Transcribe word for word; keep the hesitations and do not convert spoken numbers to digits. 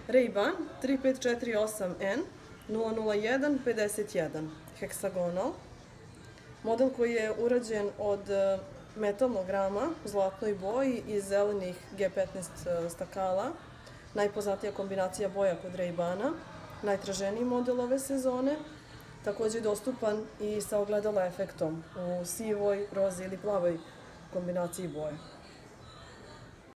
Ray-Ban tri pet četiri osam N nula nula jedan pedeset jedan Hexagonal. Model koji je urađen od metalnog rama u zlatnoj boji i zelenih G petnaest stakala. Najpoznatija kombinacija boja kod Ray-Bana. Najtraženiji model ove sezone. Također je dostupan i sa ogledala efektom u sivoj, rozi ili plavoj kombinaciji boje.